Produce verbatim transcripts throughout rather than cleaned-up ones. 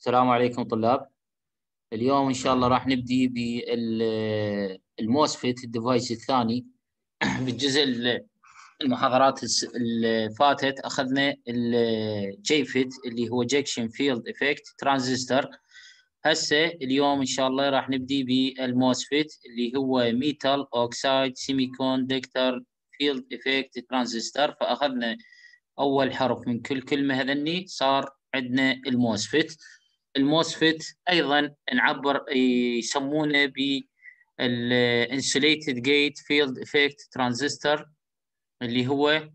السلام عليكم طلاب. اليوم إن شاء الله راح نبدي بالموسفيت الديفايس الثاني. بالجزء ال- المحاضرات الس- اللي فاتت أخذنا الجيفيت اللي هو جاكشن فيلد إفكت ترانزستور. هسه اليوم إن شاء الله راح نبدي بالموسفيت اللي هو ميتال أوكسايد سيمي كوندكتور فيلد إفكت ترانزستور. فأخذنا أول حرف من كل كلمة هذني صار عندنا الموسفيت. الموسفيت أيضا نعبر يسمونه بالانسوليتد جيت فيلد افكت ترانزستور اللي هو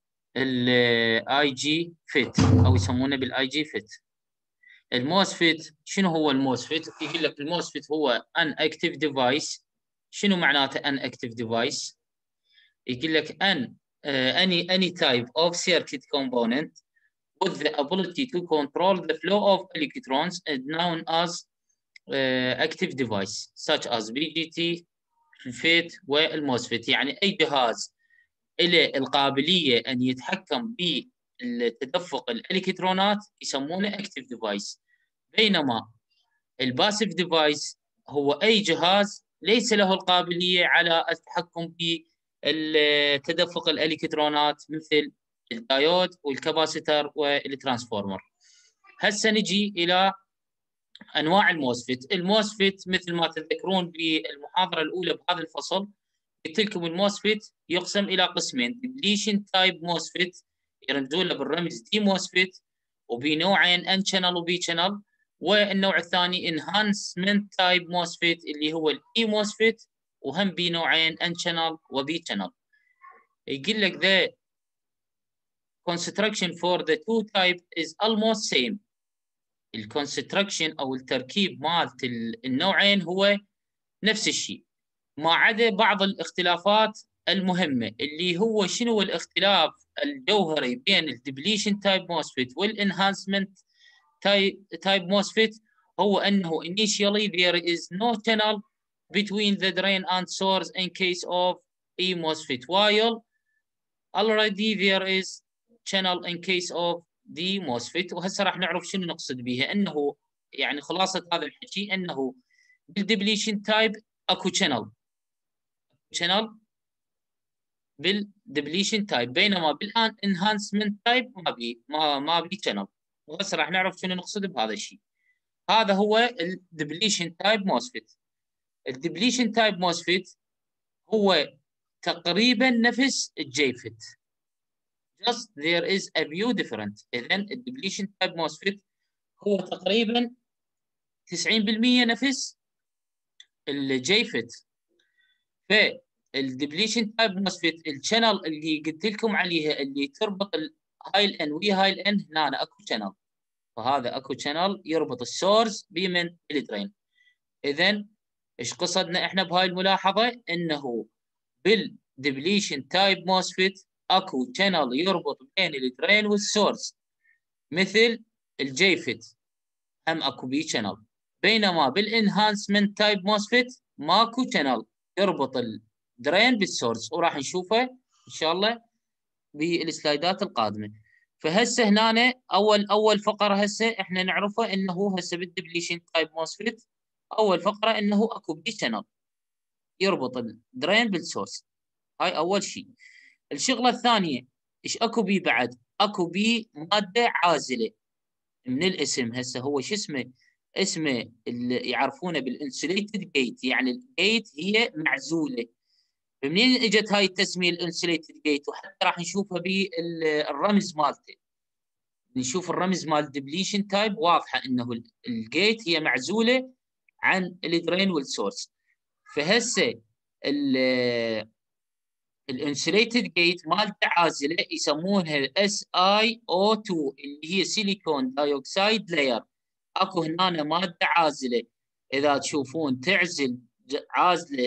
الاي جي فيت او يسمونه بالاي جي فيت. الموسفيت شنو هو الموسفيت؟ يقول لك الموسفيت هو ان اكتيف ديفايس. شنو معناته ان اكتيف ديفايس؟ يقول لك ان uh, any any type of circuit component with the ability to control the flow of electrons is known as uh, active device such as بي جي تي الفيت والموسفيت. يعني أي جهاز له القابلية أن يتحكم بتدفق الإلكترونات يسمونه active device. بينما الباسيف ديفايس هو أي جهاز ليس له القابلية على التحكم بتدفق الإلكترونات مثل الدايود والكباسيتر والترانسفورمر. هسه نجي إلى انواع الموسفيت. الموسفيت مثل ما تذكرون بالمحاضره الاولى بهذا الفصل قلت لكم الموسفيت يقسم الى قسمين: ديبليشن تايب موسفيت يرمزون له بالرمز دي موسفيت، وبنوعين ان شانل وبي شانل. والنوع الثاني انهانسمنت تايب موسفيت اللي هو الاي موسفيت، وهم بنوعين ان شانل وبي شانل. يقول لك the construction for the two type is almost same. الكونستراكشن او التركيب مالت النوعين هو نفس الشيء، ما عدا بعض الاختلافات المهمه. اللي هو شنو الاختلاف الجوهري بين الدبليشن تايب موسفيت والانهانسمنت تايب موسفيت؟ هو انه initially there is no channel between the drain and source in case of E MOSFET, while already there is channel in case of دي موسفيت. وهسه راح نعرف شنو نقصد بها. انه يعني خلاصه هذا الحكي انه بالدبليشن تايب اكو شانل شانل بالدبليشن تايب، بينما بالانهانسمنت تايب ما بي ما ما بي شانل. وهسه راح نعرف شنو نقصد بهذا الشيء. هذا هو الدبليشن تايب موسفيت. الدبليشن تايب موسفيت هو تقريبا نفس الجيفت، just there is a few different. اذا الدبليشن تايب موسفيت هو تقريبا تسعين بالمئة نفس الجيفت. فالدبليشن تايب موسفيت الشانل اللي قلت لكم عليها اللي تربط هاي الان وي هاي الان، هنا اكو شانل، فهذا اكو شانل يربط السورس بمن الدرين. اذا ايش قصدنا احنا بهاي الملاحظه؟ انه بالدبليشن تايب موسفيت اكو شانل يربط بين الدرين والسورس مثل الجيفت، هم اكو بي شانل. بينما بالانهانسمنت تايب موسفيت ماكو شانل يربط الدرين بالسورس، وراح نشوفه ان شاء الله بالسلايدات القادمه. فهسه هنا اول اول فقره هسه احنا نعرفه انه هسه بالدبليشن تايب موسفيت اول فقره انه اكو بي شانل يربط الدرين بالسورس. هاي اول شيء. الشغله الثانيه ايش اكو بي بعد؟ اكو بي ماده عازله من الاسم. هسه هو شو اسمه؟ اسمه اللي يعرفونه بالانسوليتد جيت، يعني الجيت هي معزوله. فمنين اجت هاي التسميه الانسوليتد جيت؟ وحتى راح نشوفها بالرمز مالته. نشوف الرمز مال ديبليشن تايب واضحه انه الجيت هي معزوله عن الدرين والسورس. فهسه الانسوليتد جيت مالته عازله يسمونها اس اي او اثنين اللي هي سيليكون دايوكسيد لاير. اكو هنا ماده عازله، اذا تشوفون تعزل عازله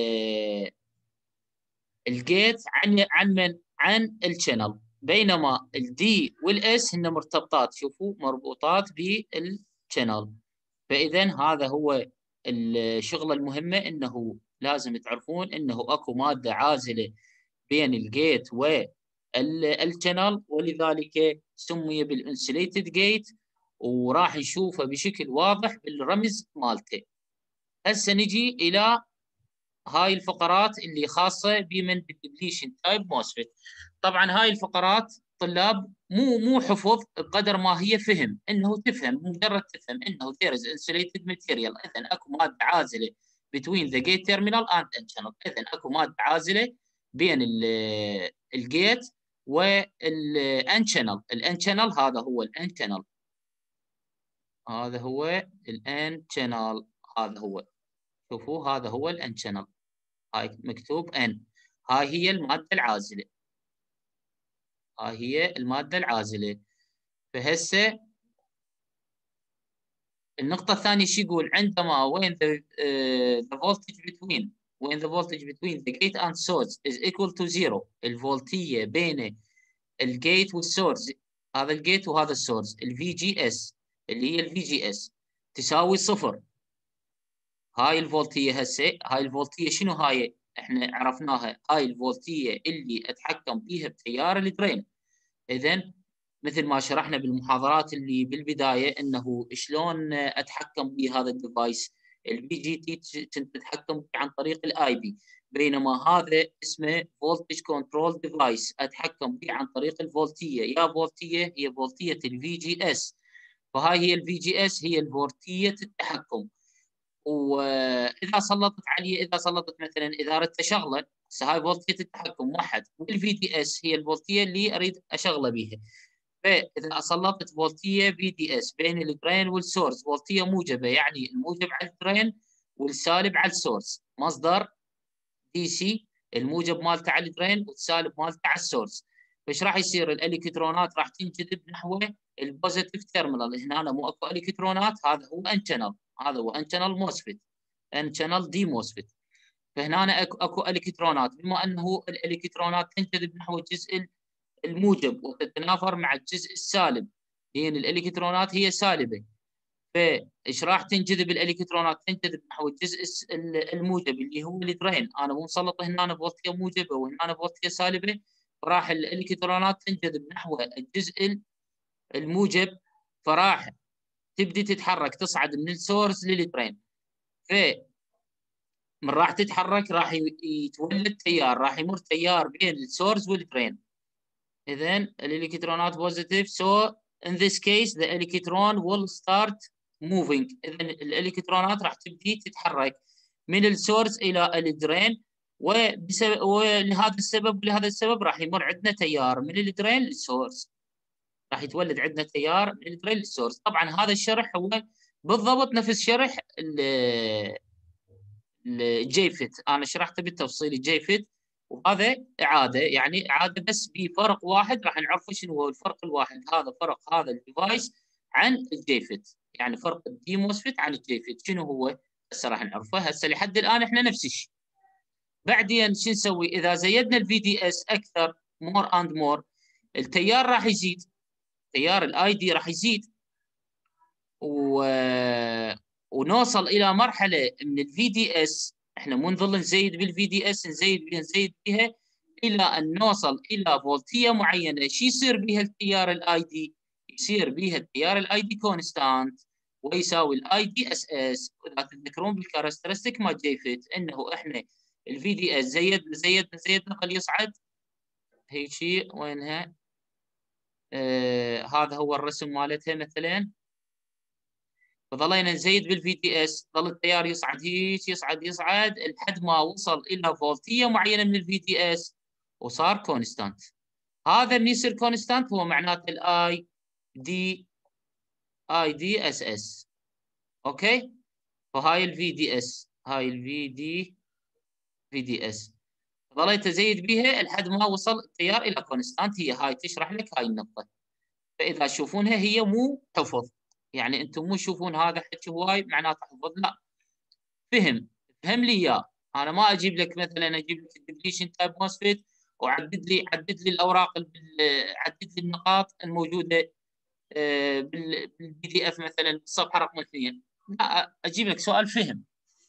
الجيت عن عن من عن الشانل. بينما الدي والاس هن مرتبطات، شوفوا مربوطات بالشانل. فاذا هذا هو الشغله المهمه، انه لازم تعرفون انه اكو ماده عازله بين الجيت والشانل، ولذلك سمي بالانسوليتد جيت. وراح نشوفه بشكل واضح بالرمز مالته. هسه نجي الى هاي الفقرات اللي خاصه بمن بالدبليشن تايب موسفيت. طبعا هاي الفقرات طلاب مو مو حفظ بقدر ما هي فهم، انه تفهم مجرد تفهم انه there is insulated material، اذا اكو ماده عازله between the gate terminal and n channel، اذا اكو ماده عازله بين الجيت والان channel. الان channel هذا هو الان channel، هذا هو الان channel، هذا هو، شوفوا هذا هو الان channel، هاي مكتوب ان، هاي هي الماده العازله، هاي هي الماده العازله. فهسه النقطه الثانيه شو يقول؟ عندما when the, uh, the voltage between when the voltage between the gate and source is equal to zero، الفولتيه بين الجيت والسورس، هذا الجيت وهذا السورس، الفي جي اس اللي هي الفي جي اس تساوي صفر. هاي الفولتيه هسه، هاي الفولتيه شنو هاي؟ احنا عرفناها، هاي الفولتيه اللي اتحكم بيها بتيار الدرين. اذا مثل ما شرحنا بالمحاضرات اللي بالبدايه انه شلون اتحكم بهذا الديفايس، البي جي تي تتحكم عن طريق الاي بي، بينما هذا اسمه فولتج كنترول ديفايس اتحكم به عن طريق الفولتيه. يا فولتيه هي فولتيه الفي جي اس، فهاي هي الفي جي اس هي الفولتيه التحكم. واذا سلطت عليه، اذا سلطت مثلا اذا اردت اشغله، هسه هاي فولتيه التحكم واحد، والفي دي اس هي الفولتيه اللي اريد اشغله بيها. فاذا سلطت فولتيه في دي اس بين الدرين والسورس، فولتيه موجبه يعني الموجب على الدرين والسالب على السورس، مصدر دي سي، الموجب مالته على الدرين والسالب مالته على السورس. فايش راح يصير؟ الالكترونات راح تنجذب نحو البوزيتيف تيرمينال. هنا مو اكو الكترونات، هذا هو ان شانل، هذا هو ان شانل موسفيت، ان شانل دي موسفيت. فهنا اكو اكو الكترونات، بما انه الالكترونات تنجذب نحو الجزء الموجب وتتنافر مع الجزء السالب، لان الالكترونات هي سالبه. فايش راح تنجذب الالكترونات؟ تنجذب نحو الجزء الموجب اللي هو الدرين. انا مو مسلط هنا فولتيه موجبه وهنا فولتيه سالبه، فراح الالكترونات تنجذب نحو الجزء الموجب، فراح تبدي تتحرك تصعد من السورس للدرين. ف من راح تتحرك راح يتولد تيار، راح يمر تيار بين السورس والدرين. اذا الالكترونات بوزيتيف، so in this case the electron will start moving. اذا الالكترونات راح تبدي تتحرك من السورس الى الدرين، وبسبب ولهذا السبب لهذا السبب راح يمر عندنا تيار من الدرين للسورس، راح يتولد عندنا تيار من الدرين للسورس. طبعا هذا الشرح هو بالضبط نفس شرح الجيفت، انا شرحته بالتفصيل الجيفت، وهذا اعاده، يعني اعاده بس بفرق واحد راح نعرفه شنو هو الفرق الواحد. هذا فرق هذا الديفايس عن الجيفت، يعني فرق الدي موسفيت عن الجيفت شنو هو؟ هسه راح نعرفه. هسه لحد الان احنا نفس الشيء. بعدين شو نسوي؟ اذا زيدنا الفي دي اس اكثر، مور اند مور، التيار راح يزيد، تيار الاي دي راح يزيد، و... ونوصل الى مرحله من الفي دي اس. احنا مو نظل نزيد بالفي دي اس، نزيد بها نزيد بها الى ان نوصل الى فولتيه معينه. شو يصير بها التيار الاي دي؟ يصير بها التيار الاي دي كونستانت، ويساوي الاي دي اس اس. واذا تذكرون بالكاركترستيك ما جيفت انه احنا الفي دي اس زيدنا زيدنا زيدنا خليه يصعد هيك شيء. وينها؟ آه هذا هو الرسم مالتها مثلا. فظلينا نزيد بالفي تي اس، ظل التيار يصعد هيك يصعد يصعد لحد ما وصل الى فولتيه معينه من الفي تي اس وصار كونستانت. هذا من يصير كونستانت هو معناته الاي دي، اي دي اس اس. اوكي، فهاي الفي دي اس، هاي الفي دي في دي اس، ظليت ازيد بها لحد ما وصل التيار الى كونستانت. هي هاي تشرح لك هاي النقطه. فاذا تشوفونها هي مو حفظ، يعني انتم مو تشوفون هذا حكي هواي معناته حفظ، لا، فهم، فهم لي اياه. انا ما اجيب لك مثلا اجيب لك الدبليشن تايب موسفيت وعدد لي عدد لي الاوراق، عدد لي النقاط الموجوده بالبي دي اف مثلا الصفحه رقم اثنين. لا، اجيب لك سؤال فهم،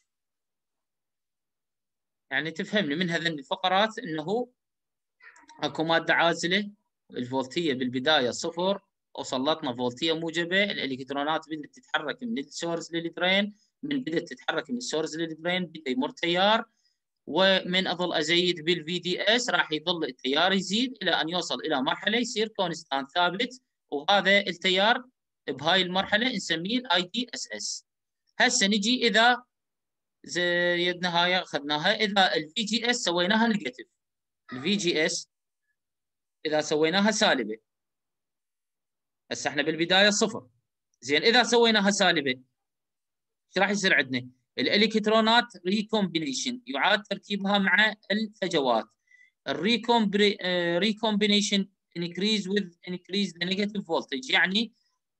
يعني تفهمني من هذين الفقرات انه اكو ماده عازله، الفولتيه بالبدايه صفر، وسلطنا فولتيه موجبه، الالكترونات بدات تتحرك من السورس للدرين، من بدات تتحرك من السورس للدرين بدا يمر تيار، ومن اظل ازيد بالفي دي اس راح يظل التيار يزيد الى ان يوصل الى مرحله يصير كونستانت ثابت، وهذا التيار بهاي المرحله نسميه الاي دي اس اس. هسه نجي اذا زيدنا هاي اخذناها، اذا الفي جي اس سويناها نيجاتيف، الفي جي اس اذا سويناها سالبه، هسه احنا بالبدايه صفر، زين اذا سويناها سالبه ايش راح يصير عندنا؟ الالكترونات ريكومبينيشن يعاد تركيبها مع الفجوات. الريكومبينيشن increase with increase the negative voltage، يعني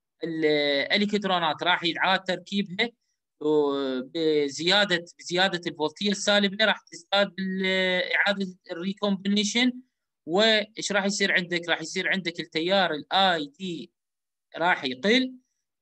الالكترونات راح يعاد تركيبها بزياده بزياده الفولتيه السالبه، راح تزداد باعاده الريكومبينيشن، وايش راح يصير عندك؟ راح يصير عندك التيار الاي دي راح يقل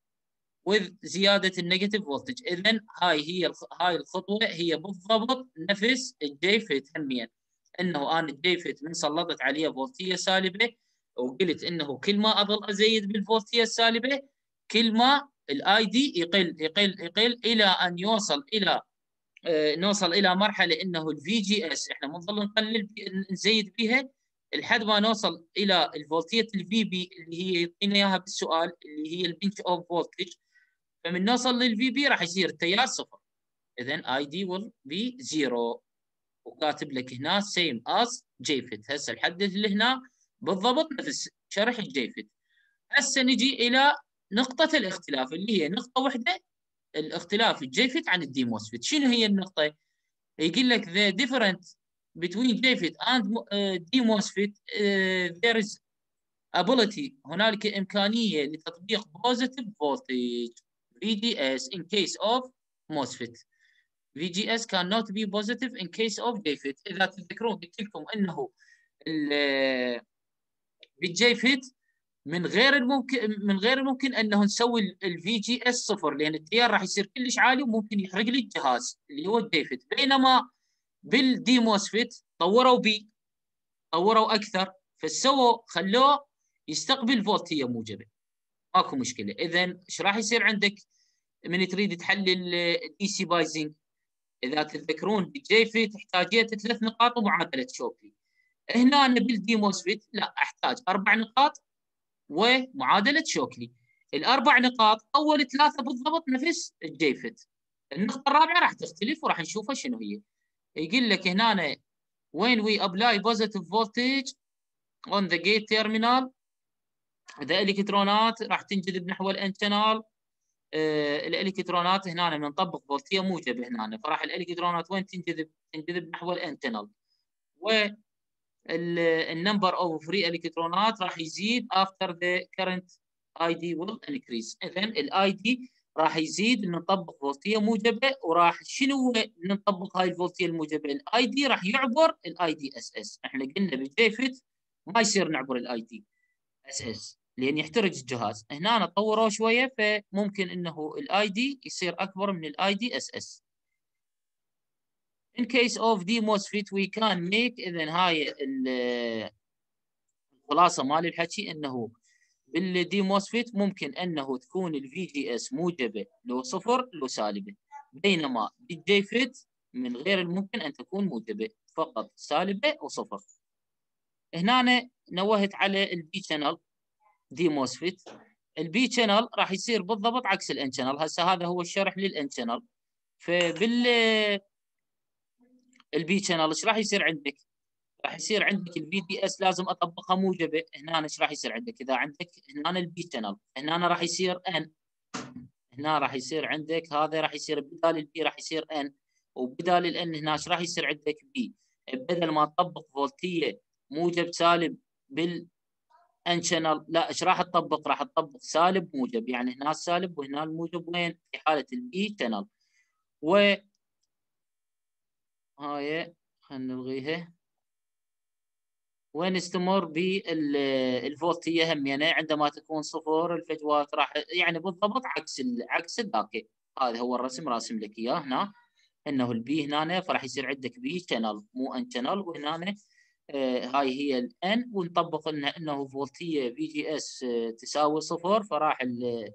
وزياده النيجاتيف فولتج. اذا هاي هي هاي الخطوه هي بالضبط نفس الجيفت هميا، انه انا الجيفت من سلطت عليه فولتيه سالبه وقلت انه كل ما اظل ازيد بالفولتيه السالبه كل ما الاي دي يقل يقل يقل الى ان يوصل الى آه نوصل الى مرحله انه الفي جي اس احنا بنظل نقلل نزيد بها لحد ما نوصل الى الفولتيه الفي بي اللي هي يعطينا اياها بالسؤال اللي هي البنش اوف فولتج. فمن نوصل للفي بي راح يصير التيار صفر، اذا اي دي will be زيرو، وكاتب لك هنا same as جيفت. هسه الحدث اللي هنا بالضبط نفس شرح الجيفت. هسه نجي الى نقطه الاختلاف اللي هي نقطه واحده، الاختلاف الجيفت عن الدي موسفيت. شنو هي النقطه؟ يقول لك the difference between جيفت and دي موسفيت there is ability، هنالك امكانيه لتطبيق positive voltage V D S in case of MOSFET. V G S cannot be positive in case of جيفت. اذا تذكرون قلت لكم انه بالجيفت من غير الممكن من غير الممكن انه نسوي الفي جي اس صفر، لان التيار راح يصير كلش عالي وممكن يحرق لي الجهاز اللي هو الجيفت. بينما بالدي موسفيت طوروا بي طوروا اكثر، فسووا خلوه يستقبل فولتيه موجبه، ماكو مشكله. اذا ايش راح يصير عندك من تريد تحلل دي سي بايزنج؟ اذا تتذكرون بالجيفت احتاجيت ثلاث نقاط ومعادله شوكلي، هنا أنا بالدي موسفيت لا احتاج اربع نقاط ومعادله شوكلي. الاربع نقاط اول ثلاثه بالضبط نفس الجيفت، النقطه الرابعه راح تختلف وراح نشوفها شنو هي. يقول لك هنا when we apply positive voltage on the gate terminal the الالكترونات راح تنجذب نحو الان شانل. آه الالكترونات هنا بنطبق فولتيه موجبه هنا، فراح الالكترونات وين تنجذب؟ تنجذب نحو الان شانل، والنمبر اوف فري الكترونات راح يزيد after the current اي دي will increase. اذا الاي دي راح يزيد، نطبق فولتيه موجبه، وراح شنو نطبق هاي الفولتيه الموجبه؟ الاي دي راح يعبر الاي دي اس اس. احنا قلنا بالجيفت ما يصير نعبر الاي دي اس اس لان يحترق الجهاز، هنا طوروا شويه فممكن انه الاي دي يصير اكبر من الاي دي اس اس. in case of دي موسفيت we can make، اذا هاي الخلاصه مال الحكي انه بالدي موسفيت ممكن انه تكون الفي جي اس موجبه لو صفر لو سالبه، بينما بالجيفت من غير الممكن ان تكون موجبه، فقط سالبه وصفر. هنا أنا نوهت على البي شانل دي موسفيت، البي شانل راح يصير بالضبط عكس الان شانل. هسه هذا هو الشرح للان شانل. فبال البي شانل ايش راح يصير عندك؟ راح يصير عندك الفي دي اس لازم اطبقها موجبه. هنا ايش راح يصير عندك؟ اذا عندك هنا البي شانل هنا راح يصير ان، هنا راح يصير عندك هذا راح يصير بدال البي راح يصير ان، وبدال الان هنا ايش راح يصير عندك؟ بي. بدل ما تطبق فولتيه موجب سالب بال ان شانل، لا ايش راح تطبق؟ راح تطبق سالب موجب، يعني هنا السالب وهنا الموجب وين؟ في حاله البي شانل. و هاي خلينا نلغيها، ونستمر بالفولتيه هم يعني عندما تكون صفر الفجوات راح يعني بالضبط عكس عكس ذاك. هذا هو الرسم راسم لك اياه هنا، انه البي هنا فراح يصير عندك بي شانل مو ان شانل، وهنا آه هاي هي الان، ونطبق انه انه فولتيه في جي اس تساوي صفر، فراح ال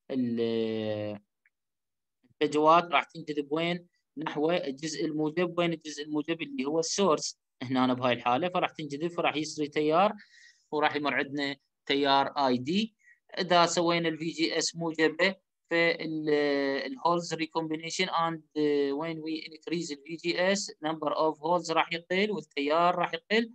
الفجوات راح تنجذب وين؟ نحو الجزء الموجب. وين الجزء الموجب؟ اللي هو السورس هنا أنا بهاي الحاله، فراح تنجذب، فراح يسري تيار، وراح يمر عندنا تيار اي دي. اذا سوينا الفي جي اس موجبه، فالهولز ريكومبينيشن اند وين وي انكريز الفي جي اس نمبر اوف هولز راح يقل والتيار راح يقل،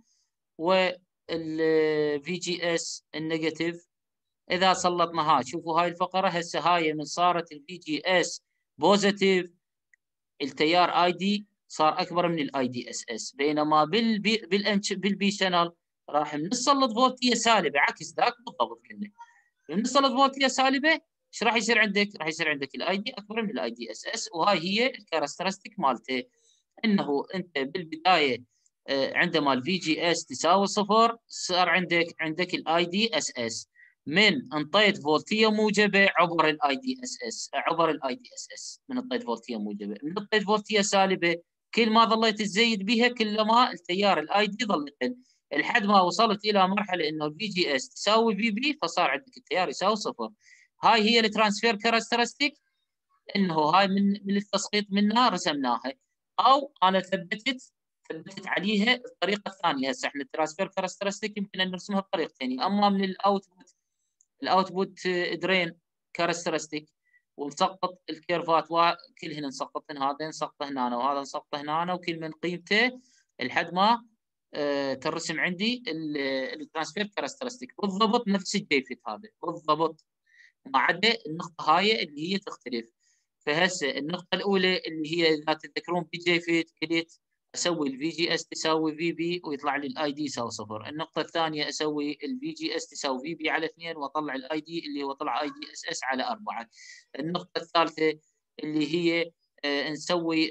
والفي جي اس النيجاتيف اذا سلطنا هاي. شوفوا هاي الفقره هسه، هاي من صارت الفي جي اس بوزيتيف، التيار اي دي صار اكبر من الاي دي اس اس، بينما بالبي بالانش بالبي شانل راح نسلط فولتيه سالبه، عكس ذاك بالضبط. قلنا من نسلط فولتيه سالبه ايش راح يصير عندك؟ راح يصير عندك الاي دي اكبر من الاي دي اس اس، وهاي هي الكاركترستيك مالته، انه انت بالبدايه عندما الفي جي اس تساوي صفر صار عندك عندك الاي دي اس اس. من انطيت فولتيه موجبه عبر الاي دي اس اس، عبر الاي دي اس اس من انطيت فولتيه موجبه. من انطيت فولتيه سالبه، كل ما ظليت تزيد بها كل ما التيار الاي دي ظل يقل، لحد ما وصلت الى مرحله انه الفي جي اس تساوي في بي، فصار عندك التيار يساوي صفر. هاي هي الترانسفير كاركترستيك، انه هاي من من التسقيط منها رسمناها، او انا ثبتت ثبتت عليها الطريقه الثانيه. هسه احنا الترانسفير كاركترستيك يمكن ان نرسمها بطريقتين، اما من الاوتبوت الاوتبوت درين كاركترستيك، ونسقط الكيرفات وكلهن نسقطهن، هذا نسقطه هنا وهذا نسقطه هنا، وكل من قيمته لحد ما آه ترسم عندي الترانسفير كاركترستيك بالضبط نفس الجيفت هذا بالضبط، ما عدا النقطه هاي اللي هي تختلف. فهسه النقطه الاولى اللي هي اذا تتذكرون في جيفت قلت اسوي الفي جي اس تساوي في بي ويطلع لي الاي دي يساوي صفر. النقطه الثانيه اسوي الفي جي اس تساوي في بي على اثنين واطلع الاي دي اللي هو طلع اي دي اس اس على أربعة. النقطه الثالثه اللي هي آه نسوي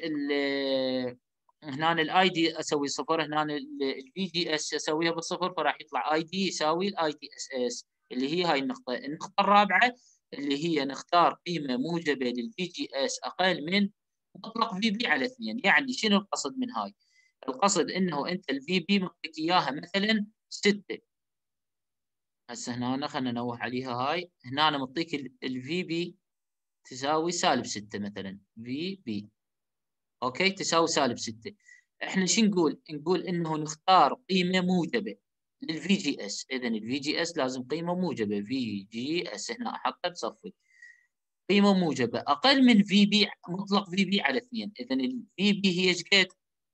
هنا الاي دي اسوي صفر، هنا الفي جي اس اسويها بالصفر، فراح يطلع اي دي يساوي الاي دي اس اس اللي هي هاي النقطه. النقطه الرابعه اللي هي نختار قيمه موجبه للفي جي اس اقل من مطلق في بي على اثنين. يعني شنو القصد من هاي؟ القصد انه انت الفي بي معطيك اياها مثلا ستة. هسه هنا خلينا ننوه عليها، هاي هنا انا معطيك الفي بي تساوي سالب ستة مثلا، في بي اوكي تساوي سالب ستة. احنا شو نقول؟ نقول انه نختار قيمه موجبه للفي جي اس. اذا الفي جي اس لازم قيمه موجبه، في جي اس هنا احطها تصفي قيمه موجبه اقل من في بي مطلق في بي على اثنين. اذا الفي بي هي ايش قد؟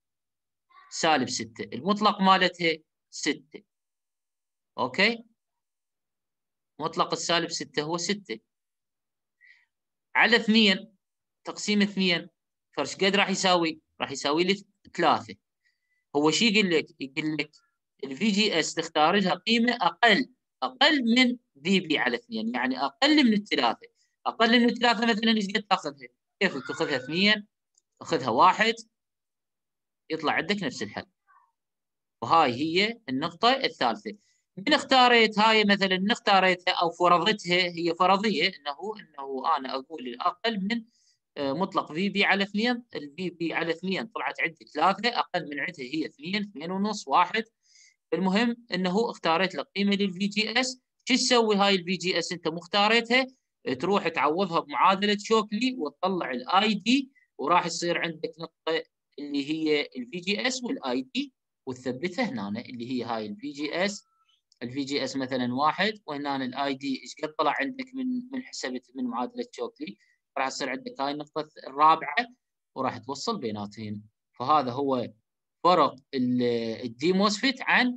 سالب ستة، المطلق مالتها ستة. اوكي مطلق السالب ستة هو ستة على اثنين تقسيم اثنين، فرش قد راح يساوي؟ راح يساوي لي ثلاثة. هو شو يقول لك؟ يقول لك الفي جي اس تختار لها قيمه اقل اقل من في بي على اثنين، يعني اقل من الثلاثه. اقل من الثلاثه مثلا ايش قد تاخذها؟ كيف تاخذها؟ اثنين، تاخذها واحد، يطلع عندك نفس الحل. وهاي هي النقطه الثالثه. من اختاريت هاي مثلا، من اختاريتها او فرضتها، هي فرضيه انه انه انا اقول الاقل من مطلق في بي على اثنين، الفي بي على اثنين طلعت عندي ثلاثه، اقل من عندها هي اثنين، اثنين ونص، واحد. المهم انه اختاريت لك قيمه للفي جي اس. شو تسوي هاي الفي جي اس انت مختاريتها؟ تروح تعوضها بمعادله شوكلي وتطلع الاي دي، وراح يصير عندك نقطه اللي هي الفي جي اس والاي دي، وتثبتها هنا اللي هي هاي الفي جي اس. الفي جي اس مثلا واحد، وهنا الاي دي ايش قد طلع عندك من من حسبت من معادله شوكلي، راح يصير عندك هاي النقطه الرابعه، وراح توصل بيناتهم. فهذا هو فرق الدي موسفيت عن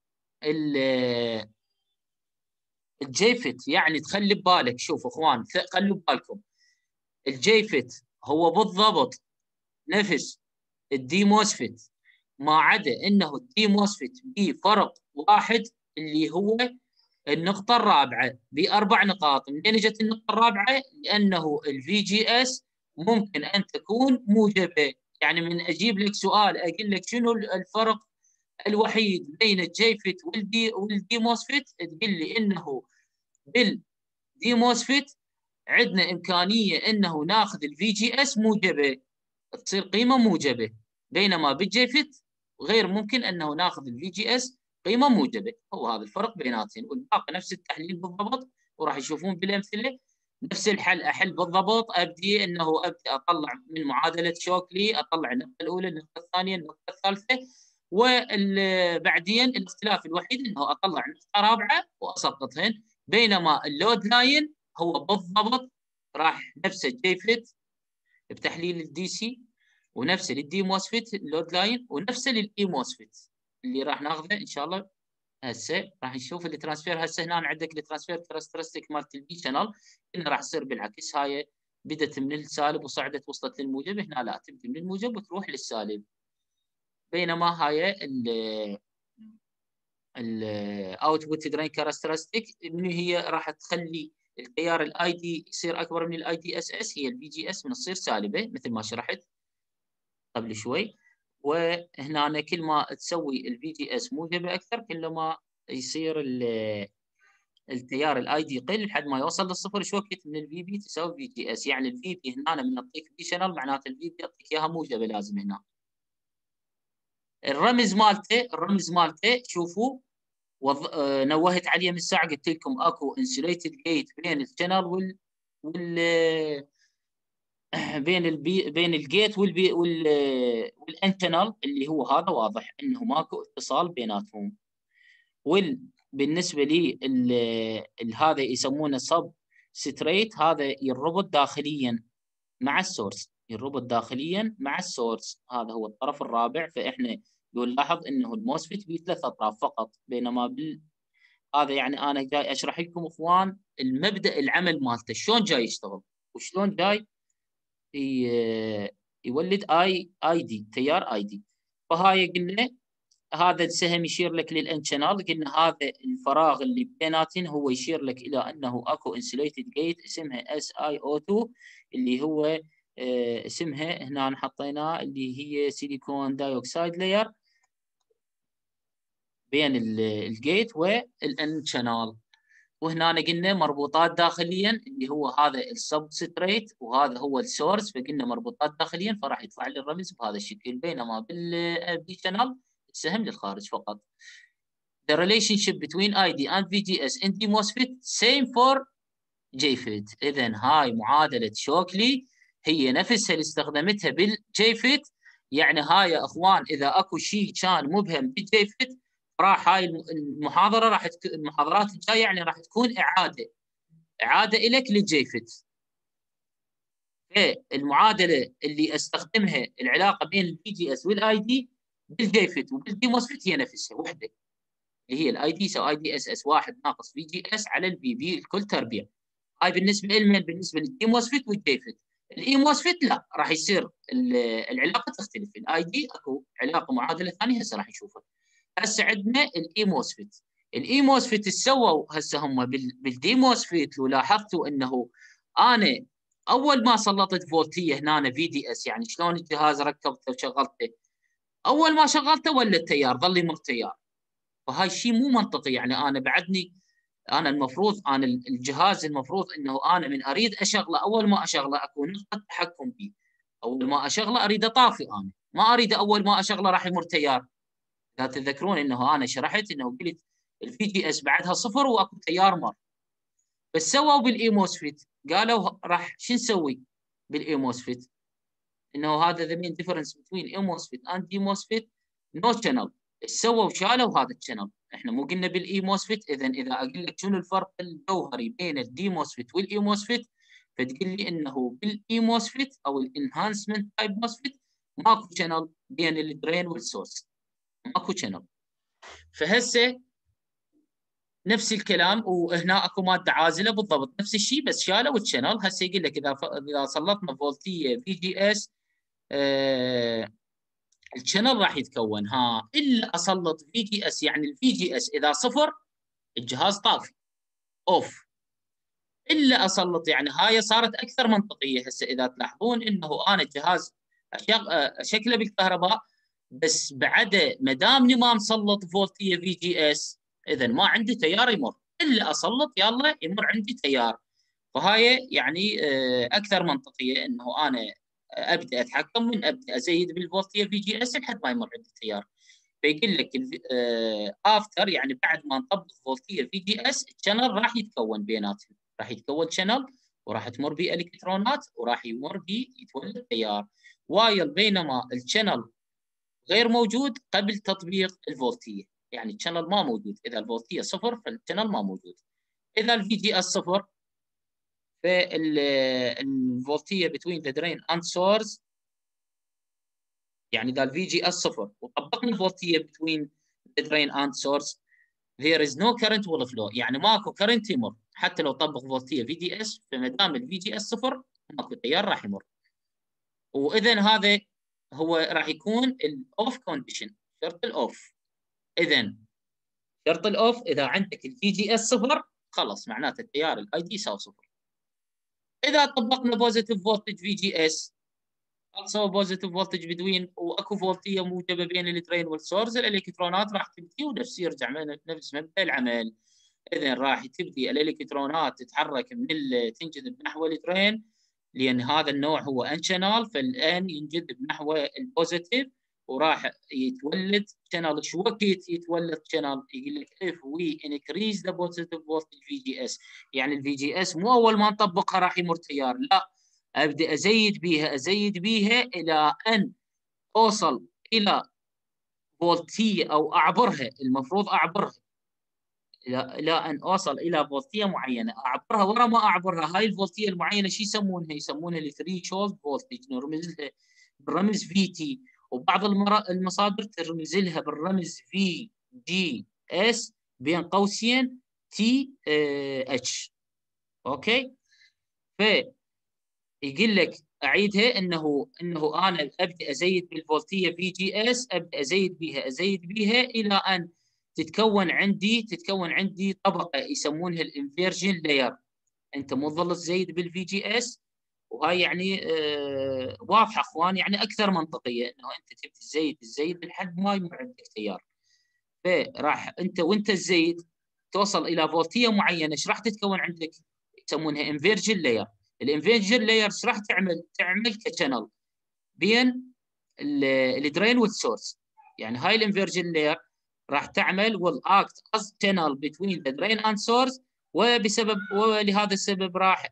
الجيفت. يعني تخلي ببالك، شوف اخوان خلوا ببالكم، الجيفت هو بالضبط نفس الدي موسفيت، ما عدا انه الدي موسفيت بفرق واحد اللي هو النقطة الرابعة بأربع نقاط. منين اجت النقطة الرابعة؟ لأنه الفي جي اس ممكن أن تكون موجبة. يعني من أجيب لك سؤال أقول لك شنو الفرق الوحيد بين الجيفت والدي والدي موسفيت، تقول لي انه بالدي موسفيت عندنا امكانيه انه ناخذ الفي جي اس موجبه، تصير قيمه موجبه، بينما بالجيفت غير ممكن انه ناخذ الفي جي اس قيمه موجبه، هو هذا الفرق بيناتهم، والباقي نفس التحليل بالضبط. وراح يشوفون بالامثله نفس الحل، احل بالضبط، ابدي انه ابدي اطلع من معادله شوكلي، اطلع النقطه الاولى، النقطه الثانيه، النقطه الثالثه، وبعدين الاختلاف الوحيد انه اطلع نقطه رابعه واسقطهن. بينما اللود لاين هو بالضبط راح نفسه جي فيت بتحليل الدي سي، ونفسه للدي موسفيت اللود لاين، ونفسه للاي موسفيت اللي راح ناخذه ان شاء الله. هسه راح نشوف الترانسفير. هسه هنا عندك الترانسفير كاركترستيك مالت البي شانل، انه راح تصير بالعكس، هاي بدت من السالب وصعدت وصلت للموجب، هنا لا، تبدي من الموجب وتروح للسالب. بينما هاي ال الاوتبوت درين كاركترستيك اللي هي راح تخلي التيار الاي دي يصير اكبر من الاي دي اس اس، هي البي جي اس من تصير سالبه مثل ما شرحت قبل شوي. وهنا كل ما تسوي الفي جي اس موجبه اكثر، كل ما يصير التيار الاي دي يقل لحد ما يوصل للصفر. شو وقت من الفي بي تساوي في جي اس، يعني الفي بي هنا من يعطيك في شانل معناته الفي بي يعطيك اياها موجبه لازم هنا. الرمز مالته الرمز مالته شوفوا وض... آه نوهت عليه من الساعه، قلت لكم اكو انسوليتد جيت بين الشانل وال وال بين البي بين الجيت والبي وال والان شانل، اللي هو هذا واضح انه ماكو اتصال بيناتهم. وال بالنسبه لي هذا يسمونه سب ستريت، هذا يربط داخليا مع السورس، يربط داخليا مع السورس، هذا هو الطرف الرابع. فاحنا نلاحظ انه الموسفيت به ثلاث اطراف فقط، بينما بال هذا يعني انا جاي اشرح لكم اخوان المبدا العمل مالته شلون جاي يشتغل، وشلون جاي يولد اي اي دي، تيار اي دي. فهاي قلنا هذا السهم يشير لك للان شانل، قلنا هذا الفراغ اللي بيناتهم هو يشير لك الى انه اكو انسوليتد جيت اسمها اس اي او اثنين، اللي هو آه اسمها هنا حطيناه اللي هي سيليكون دايوكسيد لاير بين الجيت والان شانل. وهنا قلنا مربوطات داخليا اللي هو هذا السبستريت وهذا هو السورس، فقلنا مربوطات داخليا فراح يطلع لي الرمز بهذا الشكل. بينما بالبي شانل السهم للخارج فقط. The relationship between I D and V G S in D MOSFET same for J FET. إذن هاي معادلة شوكلي هي نفسها اللي استخدمتها بالجي فيت. يعني هاي يا اخوان اذا اكو شيء كان مبهم بالجي فيت راح هاي المحاضرة راح تك... المحاضرات الجاية يعني راح تكون إعادة إعادة إليك للجي فيت. فالمعادلة اللي استخدمها العلاقة بين البي جي اس والاي دي بالجي فيت وبالدي موسفيت هي نفسها وحدة، اللي هي الاي دي يساوي اي دي اس اس واحد ناقص في جي اس على البي بي الكل تربيع. هاي بالنسبه لمن؟ بالنسبه للاي موسفيت والجي فيت. الاي موسفيت لا، راح يصير العلاقه تختلف. الاي دي اكو علاقه معادله ثانيه هسه راح نشوفها. هسه عندنا الاي موسفيت. الاي موسفيت سووا هسه هم بالدي موسفيت، ولاحظتوا انه انا اول ما سلطت فولتيه هنا في دي اس، يعني شلون الجهاز ركبته وشغلته، اول ما شغلته ولا التيار ظل يمر تيار. فهاي الشيء مو منطقي. يعني انا بعدني انا المفروض انا الجهاز المفروض انه انا من اريد اشغله، اول ما اشغله اكون نقطه تحكم به، اول ما اشغله اريد اطافي، انا ما اريد اول ما اشغله راح يمر تيار. اذا تذكرون انه انا شرحت انه قلت الفي جي اس بعدها صفر واكو تيار مر. بس سووا بالايموسفيت قالوا راح شو نسوي بالايموسفيت، انه هذا ذا مين ديفرنس بين ايموسفيت اند دي موسفيت نو شانل. سووا شالوا هذا الشانل. احنا مو قلنا بالاي موسفيت؟ اذا اذا اقول لك شنو الفرق الجوهري بين الدي موسفيت والاي موسفيت، فتقول لي انه بالاي موسفيت او الانهانسمنت تايب موسفيت ماكو شانل بين الدرين والسورس، ماكو شانل. فهسه نفس الكلام، وهنا اكو ماده عازله بالضبط نفس الشيء بس شالوا الشانل. هسه يقول لك اذا ف... اذا سلطنا فولتيه في جي اس آه... الشانل راح يتكون. ها الا اسلط في جي اس، يعني الفي جي اس اذا صفر الجهاز طافي اوف. الا اسلط، يعني هاي صارت اكثر منطقيه. هسه اذا تلاحظون انه انا الجهاز اشكله بالكهرباء بس بعده ما دامني ما مسلط فولتيه في جي اس، اذا ما عندي تيار يمر، الا اسلط يلا يمر عندي تيار. فهاي يعني اكثر منطقيه انه انا ابدا اتحكم من ابدا ازيد بالفولتيه في جي اس لحد ما يمر عندي تيار. فيقول لك افتر يعني بعد ما نطبق فولتيه في جي اس الشانل راح يتكون بيناتهم، راح يتكون شانل وراح تمر به الكترونات وراح يمر به يتولد تيار، وايل بينما الشانل غير موجود قبل تطبيق الفولتيه، يعني الشانل ما موجود، اذا الفولتيه صفر فالشانل ما موجود. اذا الفي جي اس صفر فالفولتيه بتوين ذا درين اند سورس، يعني اذا الفي جي اس صفر وطبقنا الفولتيه بتوين ذا درين اند سورس there is no current will flow، يعني ماكو كرنت يمر، حتى لو طبق فولتيه في جي اس فما دام الفي جي اس صفر ماكو تيار راح يمر. واذا هذا هو راح يكون الاوف كونديشن، شرط الاوف. اذا شرط الاوف اذا عندك الفي جي اس صفر خلص معناته التيار الاي دي يساوي صفر. اذا طبقنا بوزيتيف فولتج في جي اس also بوزيتيف فولتج بدوين واكو فولتيه موجبه بين الدرين والسورس، الالكترونات راح تبدي ونفس يرجع نفس مبدا العمل. اذا راح تبدي الالكترونات تتحرك من تنجذب نحو الدرين، لان هذا النوع هو ان شانل، فالان ينجذب نحو البوزيتيف وراح يتولد شانل. شو وقت يتولد شانل؟ يقول لك if we increase the positive voltage في جي اس، يعني الفي جي اس مو اول ما نطبقها راح يمر تيار، لا، ابدا ازيد بيها ازيد بيها الى ان اوصل الى فولتيه او اعبرها، المفروض اعبرها الى الى ان اوصل الى فولتيه معينه، اعبرها. ورا ما اعبرها هاي الفولتيه المعينه شو يسمونها؟ يسمونها الثريشولد فولتج، نرمز لها بالرمز في تي، وبعض المصادر ترمز لها بالرمز في جي اس بين قوسين تي اتش. اوكي، ف يقول لك اعيدها انه انه انا ابدا ازيد بالفولتيه في جي اس، ابدا ازيد بها ازيد بها الى ان تتكون عندي تتكون عندي طبقه يسمونها الانفيرجن لاير. انت مو تظل تزيد بالفي جي اس، وهاي يعني آه واضحه اخوان، يعني اكثر منطقيه انه انت تبدا تزيد تزيد لحد ما يمر عندك تيار. فراح انت وانت تزيد توصل الى فولتيه معينه، ايش راح تتكون عندك؟ يسمونها انفيرجن لاير. الانفيرجن لاير ايش راح تعمل؟ تعمل كشانل بين الدرين والسورس، يعني هاي الانفيرجن لاير راح تعمل will act as channel between the drain and source، وبسبب ولهذا السبب راح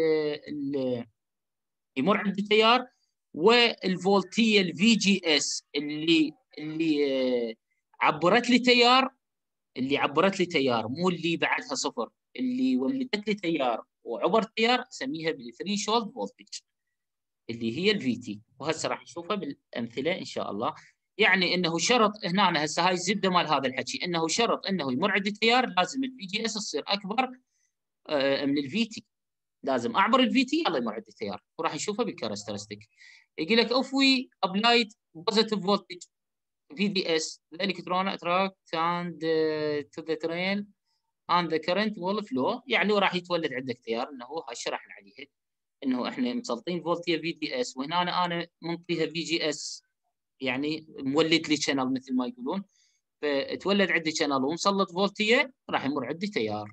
يمر عند التيار، والفولتيه الفي جي اس اللي اللي عبرت لي تيار، اللي عبرت لي تيار مو اللي بعدها صفر، اللي ولدت لي تيار وعبر تيار اسميها بالثريشولد فولتج اللي هي الفي تي، وهسه راح نشوفها بالامثله ان شاء الله. يعني انه شرط هنا هسه هاي الزبده مال هذا الحكي، انه شرط انه يمر عندي تيار لازم الفي جي اس تصير اكبر من الفي تي، لازم اعبر الفي تي يلا يمر عندي تيار، وراح نشوفها بالكاركترستيك. يقول لك if we applied positive voltage في دي اس the electron attract and uh, to the train and the current will flow، يعني وراح يتولد عندك تيار، انه هاي شرحنا عليها انه احنا مسلطين فولتيه في دي اس، وهنا انا, أنا منطيها في جي اس، يعني مولد لي شانل مثل ما يقولون، فتولد عندي شانل ومسلط فولتيه راح يمر عندي تيار.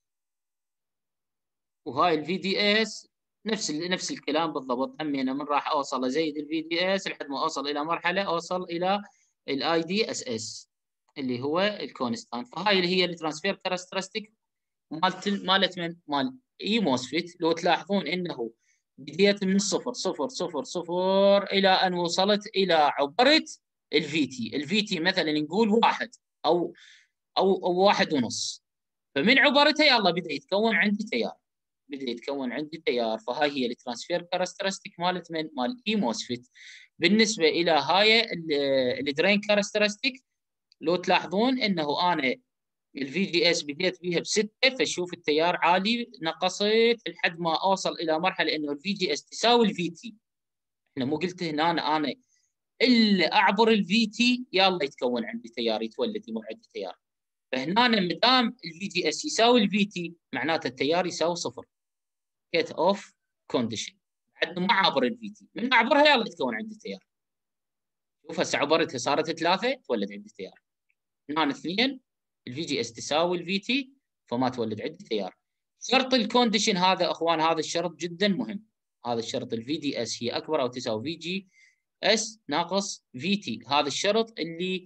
وهاي الفي دي اس نفس نفس الكلام بالضبط، همي انا من راح اوصل ازيد الفي دي اس لحد ما اوصل الى مرحله اوصل الى الاي دي اس اس اللي هو الكونستانت. فهاي اللي هي الترانسفير كاركترستيك مالت مالت من مال اي موسفيت. لو تلاحظون انه بديت من الصفر صفر صفر صفر الى ان وصلت الى عبرت الفي تي، الفي تي مثلا نقول واحد او او او واحد ونص، فمن عبرتها يلا بدا يتكون عندي تيار، بدا يتكون عندي تيار. فهاي هي الترانسفير كاركترستيك مالت من مال اي موسفيت. بالنسبه الى هاي الدرين كاركترستيك لو تلاحظون انه انا الفي جي اس بديت بيها بستة، فشوف التيار عالي، نقصت لحد ما اوصل الى مرحله انه الفي جي اس تساوي الفي تي. احنا مو قلت هنا انا, أنا الا اعبر الفي تي يلا يتكون عندي تيار، يتولد يمر عندي تيار. فهنا ما دام الفي جي اس يساوي الفي تي معناته التيار يساوي صفر، كيت اوف كونديشن، بعد ما عبر الفي تي، من اعبرها يلا يتكون عندي تيار. شوف هسه عبرتها صارت ثلاثه تولد عندي تيار، هنا اثنين الفي جي اس تساوي الفي تي فما تولد عندي تيار. شرط الكونديشن هذا اخوان، هذا الشرط جدا مهم، هذا الشرط الفي دي اس هي اكبر او تساوي في جي اس ناقص في تي، هذا الشرط اللي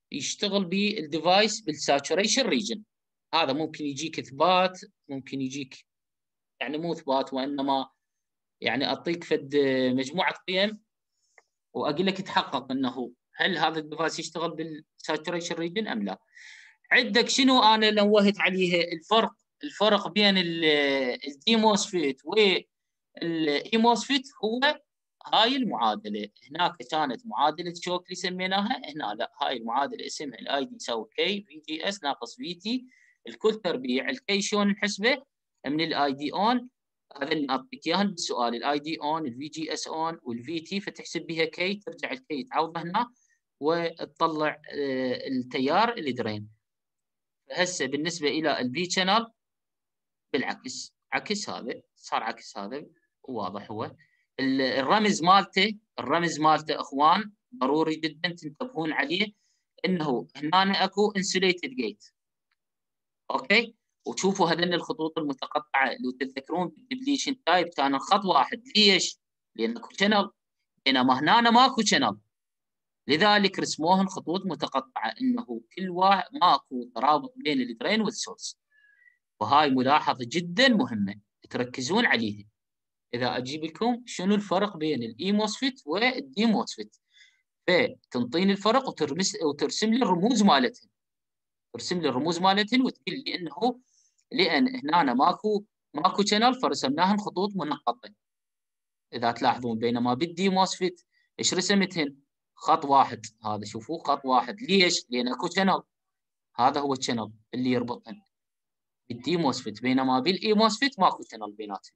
يشتغل بالديفايس بالساتوريشن ريجن. هذا ممكن يجيك اثبات، ممكن يجيك يعني مو اثبات وانما يعني اعطيك فد مجموعه قيم واقول لك يتحقق انه هل هذا الديفايس يشتغل بالساتوريشن ريجن ام لا. عندك شنو انا نوهت عليه الفرق الفرق بين الدي موسفيت والاي موسفيت هو هاي المعادله. هناك كانت معادله شوكلي سميناها، هنا لا، هاي المعادله اسمها الاي دي يساوي كي في جي اس ناقص في تي الكل تربيع. الكي شلون نحسبه؟ من الاي دي اون، هذا اللي اعطيك اياها بالسؤال، الاي دي اون الفي جي اس اون والفي تي، فتحسب بها كي، ترجع الكي تعوضه هنا وتطلع التيار الدرين. هسه بالنسبه الى البي شانل بالعكس، عكس هذا، صار عكس هذا واضح. هو الرمز مالته الرمز مالته اخوان ضروري جدا تنتبهون عليه، انه هنا اكو انسوليتد جيت. اوكي، وتشوفوا هذين الخطوط المتقطعه لو تتذكرون بالدبليشن تايب كان الخط واحد. ليش؟ لان اكو شانل، بينما هنا ماكو شانل، لذلك رسموهن خطوط متقطعه، انه كل واحد ماكو ترابط بين الدرين والسورس. وهاي ملاحظه جدا مهمه تركزون عليها. اذا اجيب لكم شنو الفرق بين الاي موسفيت والدي موسفيت، فتنطيني الفرق وترمس وترسم لي الرموز مالتهن، ترسم لي الرموز مالتهن وتقول لي انه لان هنا ماكو ماكو شانل فرسمناهن خطوط منقطه. اذا تلاحظون بينما بالدي موسفيت ايش رسمتهن؟ خط واحد. هذا شوفوا خط واحد. ليش؟ لان اكو شانل، هذا هو الشانل اللي يربطهن بالدي موسفيت، بينما بالاي موسفيت ماكو شانل بيناتهم.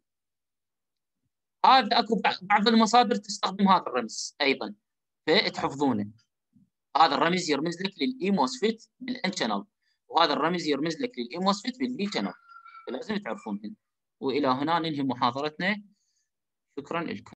هذا اكو بعض المصادر تستخدم هذا الرمز ايضا فتحفظونه. هذا الرمز يرمز لك للاي موسفيت بالان شانل، وهذا الرمز يرمز لك للاي موسفيت بالبي شانل، فلازم تعرفونهن. والى هنا ننهي محاضرتنا. شكرا لكم.